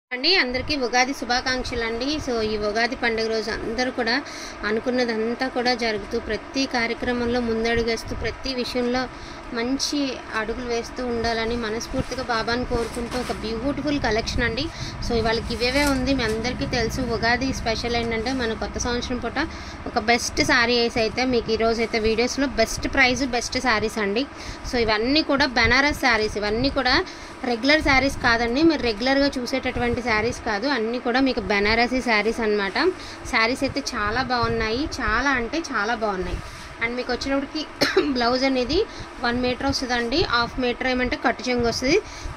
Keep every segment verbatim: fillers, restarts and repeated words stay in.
అండి అందరికీ ఉగాది శుభాకాంక్షలు అండి. సో ఈ ఉగాది పండుగ రోజు అందరూ కూడా అనుకున్నదంతా కూడా జరుగుతూ ప్రతి కార్యక్రమంలో ముందడుగేస్తూ ప్రతి విషయంలో మంచి అడుగులు వేస్తూ ఉండాలని మనస్ఫూర్తిగా బాబాని కోరుకుంటూ ఒక బ్యూటిఫుల్ కలెక్షన్ అండి. సో ఇవాళ గివేవే ఉంది. మీ అందరికీ తెలుసు ఉగాది స్పెషల్ ఏంటంటే మన కొత్త సంవత్సరం పూట ఒక బెస్ట్ శారీ వేసి అయితే మీకు ఈరోజు అయితే వీడియోస్లో బెస్ట్ ప్రైజ్ బెస్ట్ శారీస్ అండి. సో ఇవన్నీ కూడా బెనారస్ శారీస్, ఇవన్నీ కూడా రెగ్యులర్ శారీస్ కాదండి, మీరు రెగ్యులర్గా చూసేటటువంటి శారీస్ కాదు, అన్నీ కూడా మీకు బెనారసీ శారీస్ అనమాట. శారీస్ అయితే చాలా బాగున్నాయి, చాలా అంటే చాలా బాగున్నాయి. అండ్ మీకు వచ్చినప్పటికి బ్లౌజ్ అనేది వన్ మీటర్ వస్తుందండి, హాఫ్ మీటర్ ఏమంటే కట్టు చెంగు వస్తుంది.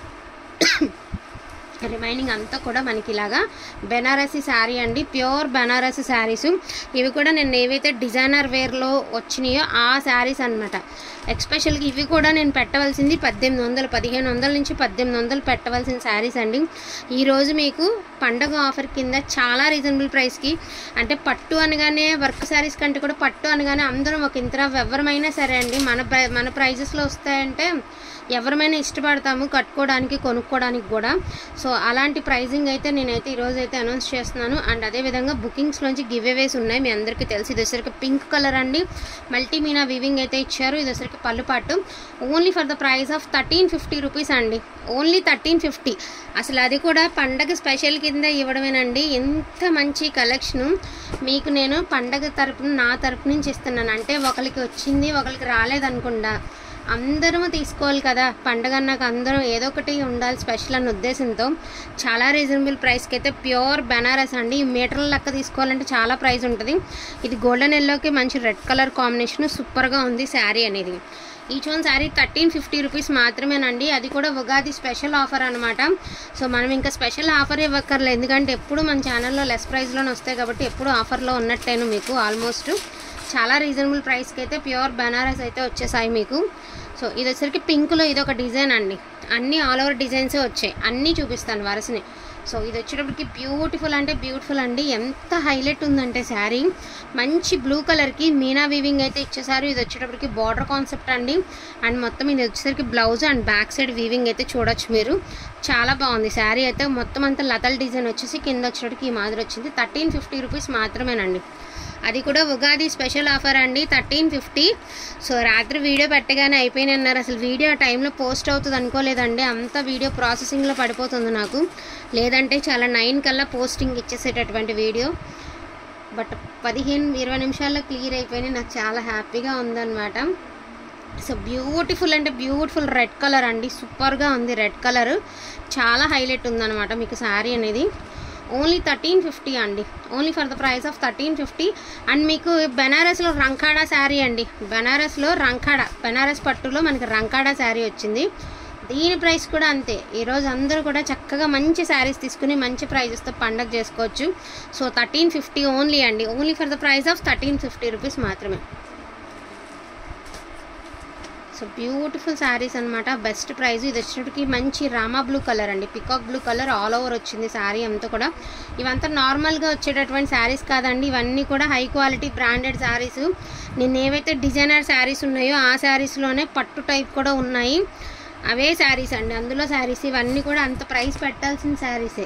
రిమైనింగ్ అంతా కూడా మనకి ఇలాగా బెనారసీ శారీ అండి, ప్యూర్ బెనారసీ శారీస్. ఇవి కూడా నేను ఏవైతే డిజైనర్ వేర్లో వచ్చినాయో ఆ శారీస్ అనమాట. ఎక్స్పెషల్గా ఇవి కూడా నేను పెట్టవలసింది పద్దెనిమిది వందలు పదిహేను వందల నుంచి పద్దెనిమిది వందలు పెట్టవలసిన శారీస్ అండి. ఈరోజు మీకు పండగ ఆఫర్ కింద చాలా రీజనబుల్ ప్రైస్కి, అంటే పట్టు అనగానే వర్క్ శారీస్ కంటే కూడా పట్టు అనగానే అందరం ఒక ఇంత ఎవరమైనా సరే అండి మన ప్రై మన ప్రైజెస్లో వస్తాయంటే ఎవరమైనా ఇష్టపడతాము కట్టుకోవడానికి కొనుక్కోవడానికి కూడా. సో అలాంటి ప్రైజింగ్ అయితే నేనైతే ఈరోజు అయితే అనౌన్స్ చేస్తున్నాను. అండ్ అదేవిధంగా బుకింగ్స్లోంచి గివ్ అవేస్ ఉన్నాయి, మీ అందరికీ తెలుసు. ఇది వచ్చరికి పింక్ కలర్ అండి, మల్టీమీనా వీవింగ్ అయితే ఇచ్చారు. ఇది వచ్చరికి పళ్ళు పాటు only for the price of thirteen fifty rupees అండి, ఓన్లీ థర్టీన్ ఫిఫ్టీ. అసలు అది కూడా పండగ స్పెషల్ కింద ఇవ్వడమేనండి. ఎంత మంచి కలెక్షను మీకు నేను పండగ తరపున నా తరపు నుంచి ఇస్తున్నాను. అంటే ఒకరికి వచ్చింది ఒకరికి రాలేదనుకుండా అందరము తీసుకోవాలి కదా, పండగ నాకు అందరం ఏదో ఒకటి ఉండాలి స్పెషల్ అన్న ఉద్దేశంతో చాలా రీజనబుల్ ప్రైస్కి అయితే ప్యూర్ బెనారస్ అండి. ఈ మీటర్ల లెక్క తీసుకోవాలంటే చాలా ప్రైస్ ఉంటుంది. ఇది గోల్డెన్ ఎల్లోకి మంచి రెడ్ కలర్ కాంబినేషన్ సూపర్గా ఉంది శారీ అనేది. Each one sari thirteen fifty rupees మాత్రమేనండి, అది కూడా ఉగాది స్పెషల్ ఆఫర్ అనమాట. సో మనం ఇంకా స్పెషల్ ఆఫర్ ఇవ్వక్కర్లేదు, ఎందుకంటే ఎప్పుడు మన ఛానల్లో లెస్ ప్రైస్లోనే వస్తాయి కాబట్టి ఎప్పుడు ఆఫర్లో ఉన్నట్టేను మీకు ఆల్మోస్ట్. చాలా రీజనబుల్ ప్రైస్కి అయితే ప్యూర్ బెనారస్ అయితే వచ్చేసాయి మీకు. సో ఇది వచ్చరికి పింక్లో ఇది ఒక డిజైన్ అండి, అన్నీ ఆల్ ఓవర్ డిజైన్సే వచ్చాయి, అన్నీ చూపిస్తాను వరుసని. సో ఇది వచ్చేటప్పటికి బ్యూటిఫుల్ అంటే బ్యూటిఫుల్ అండి, ఎంత హైలైట్ ఉందంటే శారీ మంచి బ్లూ కలర్కి మీనా వీవింగ్ అయితే ఇచ్చేసారు. ఇది వచ్చేటప్పటికి బార్డర్ కాన్సెప్ట్ అండి. అండ్ మొత్తం ఇది వచ్చేసరికి blouse and back side weaving అయితే చూడొచ్చు మీరు, చాలా బాగుంది శారీ అయితే. మొత్తం అంతా లతల్ డిజైన్ వచ్చేసి కింద వచ్చేటప్పటికి ఈ మాదిరి వచ్చింది. థర్టీన్ ఫిఫ్టీ రూపీస్ మాత్రమేనండి, అది కూడా ఉగాది స్పెషల్ ఆఫర్ అండి, థర్టీన్ ఫిఫ్టీ. సో రాత్రి వీడియో పెట్టగానే అయిపోయినాయి అన్నారు, అసలు వీడియో ఆ టైంలో పోస్ట్ అవుతుంది అనుకోలేదండి, అంత వీడియో ప్రాసెసింగ్లో పడిపోతుంది నాకు. లేదంటే చాలా నైన్ కల్లా పోస్టింగ్ ఇచ్చేసేటటువంటి వీడియో, బట్ పదిహేను ఇరవై నిమిషాల్లో క్లియర్ అయిపోయినాయి, నాకు చాలా హ్యాపీగా ఉందన్నమాట. సో బ్యూటిఫుల్ అంటే బ్యూటిఫుల్ రెడ్ కలర్ అండి, సూపర్గా ఉంది రెడ్ కలర్, చాలా హైలైట్ ఉందన్నమాట మీకు శారీ అనేది. ఓన్లీ థర్టీన్ ఫిఫ్టీ అండి, only for the price of thirteen fifty. And మీకు బెనారస్లో రంకాడా శారీ అండి, బెనారస్లో రంకాడా బెనారస్ పట్టులో మనకి రంకాడా శారీ వచ్చింది, దీని ప్రైస్ కూడా అంతే. ఈరోజు అందరూ కూడా చక్కగా మంచి శారీస్ తీసుకుని మంచి ప్రైజెస్తో పండగ చేసుకోవచ్చు. సో థర్టీన్ ఫిఫ్టీ ఓన్లీ అండి, only for the price of thirteen fifty rupees మాత్రమే. సో బ్యూటిఫుల్ శారీస్ అనమాట, బెస్ట్ ప్రైస్. ఇది వచ్చేటికి మంచి రామా బ్లూ కలర్ అండి, peacock blue colour all over వచ్చింది శారీ అంతా కూడా. ఇవంతా నార్మల్గా వచ్చేటటువంటి శారీస్ కాదండి, ఇవన్నీ కూడా హై క్వాలిటీ బ్రాండెడ్ శారీస్. నేను ఏవైతే డిజైనర్ శారీస్ ఉన్నాయో ఆ శారీస్లోనే పట్టు టైప్ కూడా ఉన్నాయి, అవే శారీస్ అండి అందులో శారీస్. ఇవన్నీ కూడా అంత ప్రైస్ పెట్టాల్సిన శారీసే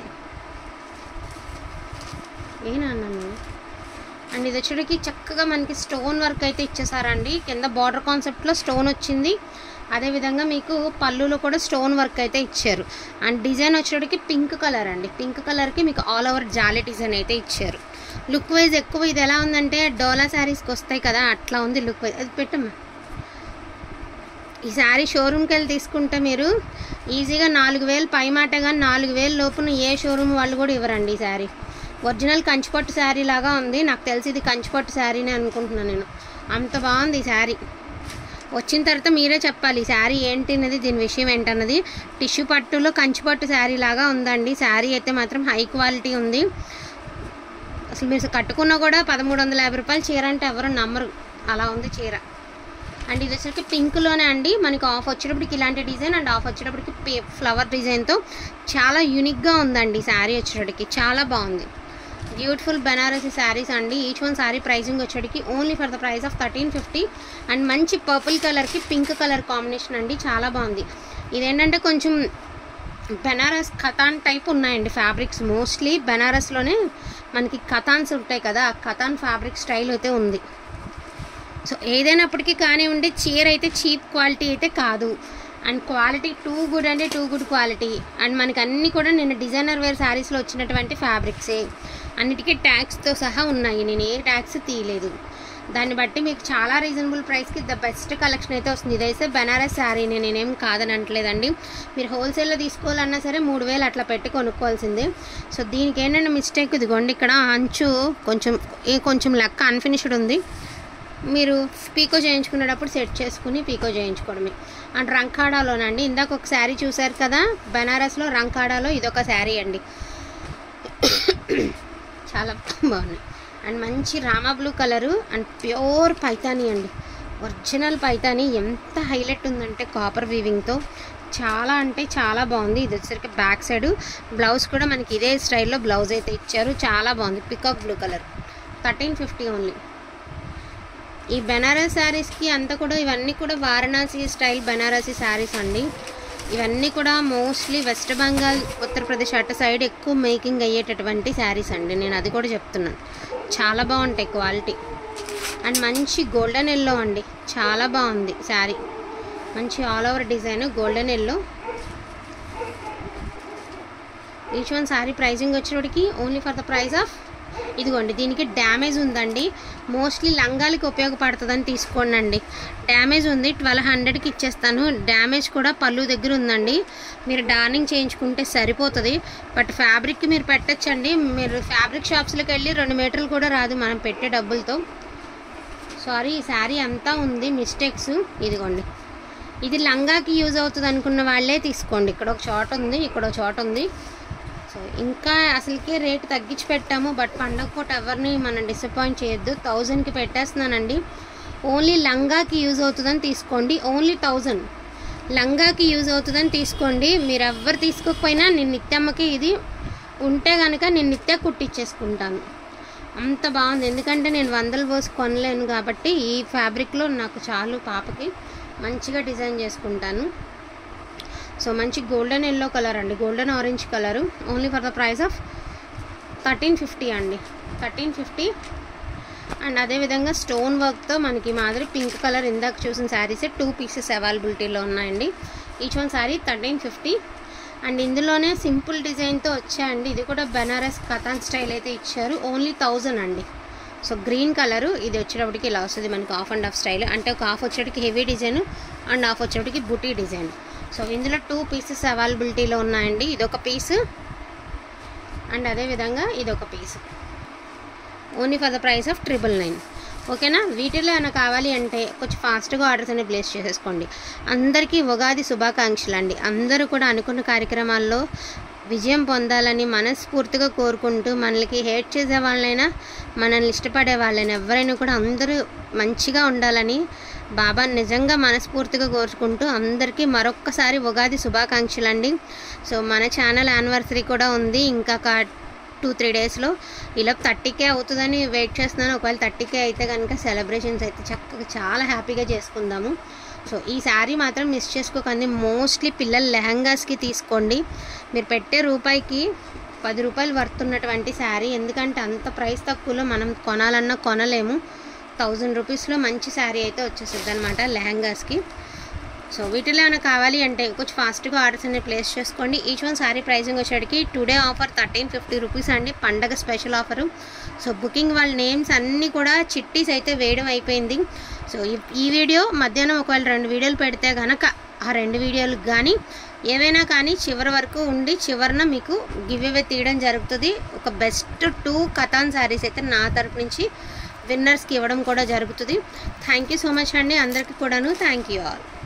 ఏనా అన్నాను. అండ్ ఇది వచ్చేటికి చక్కగా మనకి స్టోన్ వర్క్ అయితే ఇచ్చేసారండి, కింద బార్డర్ కాన్సెప్ట్లో స్టోన్ వచ్చింది, అదేవిధంగా మీకు పళ్ళులో కూడా స్టోన్ వర్క్ అయితే ఇచ్చారు. అండ్ డిజైన్ వచ్చేటికి పింక్ కలర్ అండి, పింక్ కలర్కి మీకు ఆల్ ఓవర్ జాలీ డిజైన్ అయితే ఇచ్చారు. లుక్ వైజ్ ఎక్కువ ఇది ఎలా ఉందంటే డోలా శారీస్కి వస్తాయి కదా అట్లా ఉంది లుక్ వైజ్. అది పెట్టమ్మా, ఈ శారీ షోరూమ్కి వెళ్ళి తీసుకుంటే మీరు ఈజీగా నాలుగు వేలు పై మాట కానీ నాలుగు వేలు లోపున ఏ షోరూమ్ వాళ్ళు కూడా ఇవ్వరండి. ఈ శారీ ఒరిజినల్ కంచిపట్టు శారీ లాగా ఉంది, నాకు తెలిసి ఇది కంచిపట్టు శారీనే అనుకుంటున్నాను నేను, అంత బాగుంది ఈ శారీ. వచ్చిన తర్వాత మీరే చెప్పాలి ఈ శారీ ఏంటి అనేది, దీని విషయం ఏంటన్నది. టిష్యూ పట్టులో కంచిపట్టు శారీ లాగా ఉందండి, శారీ అయితే మాత్రం హై క్వాలిటీ ఉంది. అసలు మీరు కట్టుకున్నా కూడా పదమూడు వందల యాభై రూపాయలు చీర అంటే ఎవరు నమ్మరు, అలా ఉంది చీర. అండ్ ఇది వచ్చేసరికి పింక్లోనే అండి, మనకి ఆఫ్ వచ్చేటప్పటికి ఇలాంటి డిజైన్ అండ్ ఆఫ్ వచ్చేటప్పటికి ఫ్లవర్ డిజైన్తో చాలా యూనిక్గా ఉందండి శారీ వచ్చేటప్పటికి, చాలా బాగుంది. బ్యూటిఫుల్ బెనారసీ శారీస్ అండి. ఈచ్ వన్ శారీ ప్రైజింగ్ వచ్చేటికి only for the price of thirteen fifty. And మంచి పర్పుల్ కలర్కి పింక్ కలర్ కాంబినేషన్ అండి, చాలా బాగుంది. ఇదేంటంటే కొంచెం బెనారస్ కథాన్ టైప్ ఉన్నాయండి ఫ్యాబ్రిక్స్. మోస్ట్లీ బెనారస్లోనే మనకి కథాన్స్ ఉంటాయి కదా, ఆ కథాన్ ఫ్యాబ్రిక్ స్టైల్ అయితే ఉంది. సో ఏదైనప్పటికీ కానివ్వండి, చీర అయితే చీప్ క్వాలిటీ అయితే కాదు, అండ్ క్వాలిటీ టూ గుడ్ అంటే టూ గుడ్ క్వాలిటీ. అండ్ మనకి అన్నీ కూడా నేను డిజైనర్ వేర్ శారీస్లో వచ్చినటువంటి ఫ్యాబ్రిక్సే, అన్నిటికీ ట్యాగ్స్తో సహా ఉన్నాయి, నేను ఏ ట్యాగ్స్ తీయలేదు. దాన్ని బట్టి మీకు చాలా రీజనబుల్ ప్రైస్కి ద బెస్ట్ కలెక్షన్ అయితే వస్తుంది. ఇదైతే బెనారస్ శారీ నేనేం కాదని అంటలేదండి, మీరు హోల్సేల్లో తీసుకోవాలన్నా సరే మూడు వేలు అట్లా పెట్టి కొనుక్కోవాల్సిందే. సో దీనికి ఏంటంటే మిస్టేక్, ఇదిగోండి ఇక్కడ అంచు కొంచెం కొంచెం లెక్క అన్ఫినిష్డ్ ఉంది, మీరు పీకో చేయించుకునేటప్పుడు సెట్ చేసుకుని పీకో చేయించుకోవడమే. అండ్ రంకాడాలోనండి, ఇందాక ఒక శారీ చూసారు కదా బెనారస్లో, రంకాడాలో ఇదొక శారీ అండి, చాలా బాగున్నాయి. అండ్ మంచి Rama blue colour and pure Paithani అండి, ఒరిజినల్ పైతానీ. ఎంత హైలైట్ ఉందంటే కాపర్ వీవింగ్తో, చాలా అంటే చాలా బాగుంది. ఇది వచ్చేసరికి బ్యాక్ సైడ్ బ్లౌజ్ కూడా మనకి ఇదే స్టైల్లో బ్లౌజ్ అయితే ఇచ్చారు, చాలా బాగుంది. Peacock blue colour, thirteen fifty only. ఈ బెనారస్ శారీస్కి అంతా కూడా ఇవన్నీ కూడా వారణాసి స్టైల్ బెనారసీ శారీస్ అండి. ఇవన్నీ కూడా మోస్ట్లీ వెస్ట్ బెంగాల్, ఉత్తరప్రదేశ్ అటు సైడ్ ఎక్కువ మేకింగ్ అయ్యేటటువంటి శారీస్ అండి, నేను అది కూడా చెప్తున్నాను. చాలా బాగుంటాయి క్వాలిటీ. అండ్ మంచి గోల్డెన్ ఎల్లో అండి, చాలా బాగుంది శారీ, మంచి all over design golden yellow. Each one sari pricing వచ్చేటికి only for the price of, ఇదిగోండి దీనికి డ్యామేజ్ ఉందండి, మోస్ట్లీ లంగాలకి ఉపయోగపడుతుందని తీసుకోండి అండి. డ్యామేజ్ ఉంది, ట్వెల్వ్ హండ్రెడ్కి ఇచ్చేస్తాను. డ్యామేజ్ కూడా పళ్ళు దగ్గర ఉందండి, మీరు డార్నింగ్ చేయించుకుంటే సరిపోతుంది. బట్ ఫ్యాబ్రిక్కి మీరు పెట్టచ్చండి, మీరు ఫ్యాబ్రిక్ షాప్స్లోకి వెళ్ళి రెండు మీటర్లు కూడా రాదు మనం పెట్టే డబ్బులతో. సారీ, ఈ శారీ అంతా ఉంది మిస్టేక్స్. ఇదిగోండి ఇది లంగాకి యూజ్ అవుతుంది అనుకున్న వాళ్ళే తీసుకోండి. ఇక్కడ ఒక చోట ఉంది, ఇక్కడ ఒక చోట ఉంది. సో ఇంకా అసలుకే రేటు తగ్గించి పెట్టాము, బట్ పండగ పూట ఎవరిని మనం డిసప్పాయింట్ చేయొద్దు. థౌజండ్కి పెట్టేస్తున్నానండి, ఓన్లీ లంగాకి యూజ్ అవుతుందని తీసుకోండి. ఓన్లీ థౌజండ్ లంగాకి యూజ్ అవుతుందని తీసుకోండి. మీరు ఎవ్వరు తీసుకోకపోయినా నేను నిత్యమ్మకి ఇది ఉంటే కనుక నేను నిత్య కుట్టించేసుకుంటాను, అంత బాగుంది. ఎందుకంటే నేను వందలు పోసి కొనలేను కాబట్టి ఈ ఫ్యాబ్రిక్లో నాకు చాలు, పాపకి మంచిగా డిజైన్ చేసుకుంటాను. సో మంచి గోల్డెన్ ఎల్లో కలర్ అండి, golden orange colour, only for the price of thirteen fifty అండి, థర్టీన్ ఫిఫ్టీ. అండ్ అదేవిధంగా స్టోన్ వర్క్తో మనకి మాదిరి పింక్ కలర్ ఇందాక చూసిన శారీస్ టూ పీసెస్ అవైలబిలిటీలో ఉన్నాయండి. Each one sari thirteen fifty. And ఇందులోనే సింపుల్ డిజైన్తో వచ్చాయండి, ఇది కూడా బెనారస్ కథాన్ స్టైల్ అయితే ఇచ్చారు, ఓన్లీ థౌజండ్ అండి. సో గ్రీన్ కలరు, ఇది వచ్చేటప్పటికి ఇలా వస్తుంది మనకి ఆఫ్ అండ్ ఆఫ్ స్టైల్, అంటే ఒక హాఫ్ వచ్చేటికి హెవీ డిజైన్ అండ్ హాఫ్ వచ్చేటికి బుటీ డిజైన్. సో ఇందులో టూ పీసెస్ అవైలబిలిటీలో ఉన్నాయండి, ఇదొక పీసు అండ్ అదేవిధంగా ఇదొక piece, only for the price of triple nine. ఓకేనా, వీటిలో ఏమైనా కావాలి అంటే కొంచెం ఫాస్ట్గా ఆర్డర్స్ అనేవి ప్లేస్ చేసేసుకోండి. అందరికీ ఉగాది శుభాకాంక్షలు అండి. అందరూ కూడా అనుకున్న కార్యక్రమాల్లో విజయం పొందాలని మనస్ఫూర్తిగా కోరుకుంటూ, మనకి హేట్ చేసే వాళ్ళైనా మనల్ని ఇష్టపడే వాళ్ళైనా ఎవరైనా కూడా అందరూ మంచిగా ఉండాలని బాబా నిజంగా మనస్ఫూర్తిగా కోరుకుంటూ అందరికీ మరొక్కసారి ఉగాది శుభాకాంక్షలు అండి. సో మన ఛానల్ యానివర్సరీ కూడా ఉంది, ఇంకా టూ త్రీ డేస్లో ఇలా థర్టీకే అవుతుందని వెయిట్ చేస్తున్నాను. ఒకవేళ థర్టీకే అయితే కనుక సెలబ్రేషన్స్ అయితే చక్కగా చాలా హ్యాపీగా చేసుకుందాము. సో ఈ శారీ మాత్రం మిస్ చేసుకోకండి, మోస్ట్లీ పిల్లల లెహంగాస్కి తీసుకోండి. మీరు పెట్టే రూపాయికి పది రూపాయలు వర్త్ ఉన్నటువంటి శారీ, ఎందుకంటే అంత ప్రైస్ తక్కువలో మనం కొనాలన్నా కొనలేము. థౌజండ్ రూపీస్లో మంచి శారీ అయితే వచ్చేస్తుంది అనమాట లెహంగాస్కి. సో వీటిలో ఏమైనా కావాలి అంటే కొంచెం ఫాస్ట్గా ఆర్డర్స్ అనేవి ప్లేస్ చేసుకోండి. ఈచ్ వన్ శారీ ప్రైసింగ్ వచ్చేటికి today offer thirteen fifty rupees అండి, పండగ స్పెషల్ ఆఫరు. సో బుకింగ్ వాళ్ళ నేమ్స్ అన్నీ కూడా చిట్టీస్ అయితే వేయడం అయిపోయింది. సో ఈ వీడియో మధ్యాహ్నం ఒకవేళ రెండు వీడియోలు పెడితే కనుక ఆ రెండు వీడియోలు కానీ ఏవైనా కానీ చివరి వరకు ఉండి చివరిన మీకు గివ్ అవే తీయడం జరుగుతుంది. ఒక బెస్ట్ టూ కథాన్ శారీస్ అయితే నా తరపు నుంచి విన్నర్స్కి ఇవ్వడం కూడా జరుగుతుంది. థ్యాంక్ యూ సో మచ్ అండి అందరికీ కూడాను. Thank you all.